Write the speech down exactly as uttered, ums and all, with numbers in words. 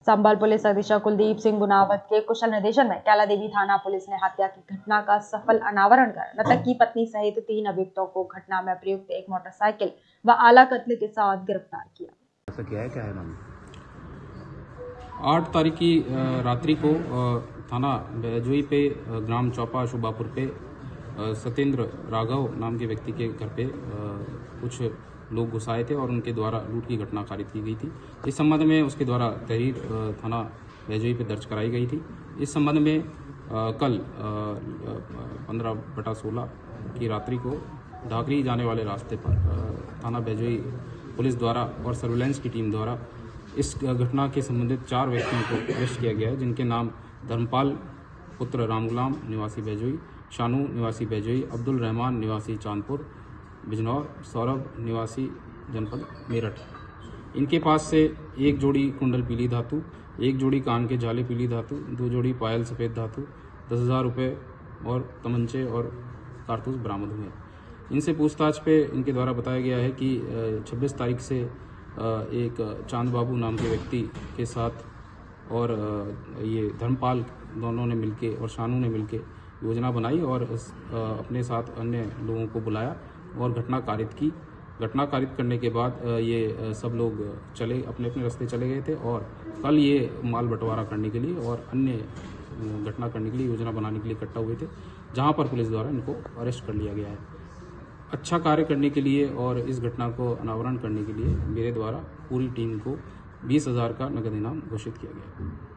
संभल police अधीक्षक कुलदीप सिंह गुनावत के कुशल निर्देशन में कैला देवी थाना पुलिस ने हत्या की घटना का सफल अनावरण कर मृतक की पत्नी सहित तीन अभियुक्तों को घटना में प्रयुक्त एक मोटरसाइकिल व आला कत्ल के साथ गिरफ्तार किया। ऐसा क्या है क्या है नाम? आठ तारीख की रात्रि को थाना बैजोई पे ग्राम चौपा शुभापुर पे सत्येंद्र राघव नाम के व्यक्ति के घर पे कुछ लोग घुस आए थे और उनके द्वारा लूट की घटना कारित की गई थी। इस संबंध में उसके द्वारा तहरीर थाना बैजोई पे दर्ज कराई गई थी। इस संबंध में आ, कल पंद्रह बटा सोलह की रात्रि को ढाकरी जाने वाले रास्ते पर आ, थाना बैजोई पुलिस द्वारा और सर्विलांस की टीम द्वारा इस घटना के संबंधित चार व्यक्तियों को अरेस्ट किया गया है, जिनके नाम धर्मपाल पुत्र रामगुलाम निवासी बैजोई, शानू निवासी बैजोई, अब्दुल रहमान निवासी चांदपुर बिजनौर, सौरभ निवासी जनपद मेरठ। इनके पास से एक जोड़ी कुंडल पीली धातु, एक जोड़ी कान के झाले पीली धातु, दो जोड़ी पायल सफ़ेद धातु, दस हज़ार रुपये और तमंचे और कारतूस बरामद हुए। इनसे पूछताछ पे इनके द्वारा बताया गया है कि छब्बीस तारीख से एक चांद बाबू नाम के व्यक्ति के साथ और ये धर्मपाल दोनों ने मिलके और शानू ने मिलके योजना बनाई और अपने साथ अन्य लोगों को बुलाया और घटना कारित की। घटना कारित करने के बाद ये सब लोग चले अपने अपने रास्ते चले गए थे और कल ये माल बंटवारा करने के लिए और अन्य घटना करने के लिए योजना बनाने के लिए इकट्ठा हुए थे, जहां पर पुलिस द्वारा इनको अरेस्ट कर लिया गया है। अच्छा कार्य करने के लिए और इस घटना को अनावरण करने के लिए मेरे द्वारा पूरी टीम को बीस हजार का नगद इनाम घोषित किया गया।